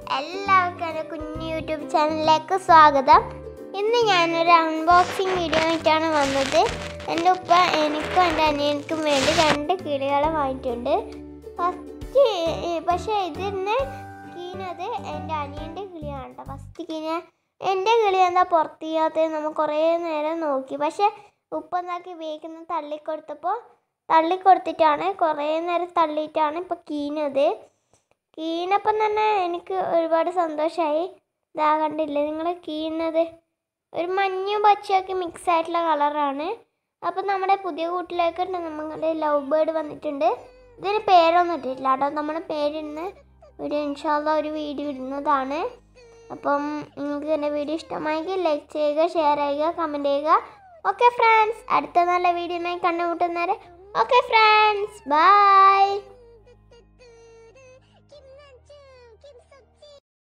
എല്ലാവർക്കും എൻ്റെ കുഞ്ഞു യൂട്യൂബ് ചാനലിലേക്ക് സ്വാഗതം. ഇന്ന് ഞാനൊരു അൺബോക്സിങ് വീഡിയോ ആയിട്ടാണ് വന്നത്. എൻ്റെ ഉപ്പ എനിക്കും എൻ്റെ അനിയനിക്കും വേണ്ടി 2 കിളികളെ വാങ്ങിയിട്ടുണ്ട്. പക്ഷേ ഇതിന് കീഞ്ഞത് എൻ്റെ അനിയൻ്റെ കിളിയാണ് കേട്ടോ. ഫസ്റ്റ് കീഞ്ഞ എൻ്റെ കിളി എന്താ പുറത്ത് ചെയ്യാത്തത് നമ്മൾ കുറേ നേരം നോക്കി. പക്ഷേ ഉപ്പ എന്താക്കി വേഗം തള്ളിക്കൊടുത്തിട്ടാണ് കുറേ നേരം തള്ളിയിട്ടാണ് ഇപ്പോൾ കീഞ്ഞത്. കീഞ്ഞപ്പം തന്നെ എനിക്ക് ഒരുപാട് സന്തോഷമായി. ഇതാ കണ്ടില്ലേ നിങ്ങൾ, കീഞ്ഞത് ഒരു മഞ്ഞും പച്ചയൊക്കെ മിക്സ് ആയിട്ടുള്ള കളറാണ്. അപ്പം നമ്മുടെ പുതിയ കൂട്ടിലേക്ക് നമ്മുടെ ലവ് ബേർഡ് വന്നിട്ടുണ്ട്. ഇതിന് പേരൊന്നും ഇട്ടിട്ടില്ല കേട്ടോ. നമ്മൾ പേരിടുന്ന ഇൻഷാ അല്ലാഹ് ഒരു വീഡിയോ ഇടുന്നതാണ്. അപ്പം നിങ്ങൾക്ക് എൻ്റെ വീഡിയോ ഇഷ്ടമായെങ്കിൽ ലൈക്ക് ചെയ്യുക, ഷെയർ ചെയ്യുക, കമൻറ്റ് ചെയ്യുക. ഓക്കെ ഫ്രണ്ട്സ്, അടുത്ത നല്ല വീഡിയോയുമായി കണ്ടുമുട്ടുന്നവരെ ഓക്കെ ഫ്രണ്ട്സ്, ബൈ.